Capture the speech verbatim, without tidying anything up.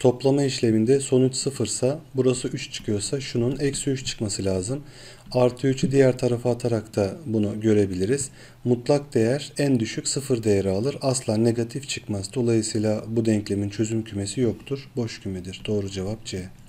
Toplama işleminde sonuç sıfırsa, burası üç çıkıyorsa şunun eksi üç çıkması lazım. Artı üçü diğer tarafa atarak da bunu görebiliriz. Mutlak değer en düşük sıfır değeri alır. Asla negatif çıkmaz. Dolayısıyla bu denklemin çözüm kümesi yoktur. Boş kümedir. Doğru cevap C.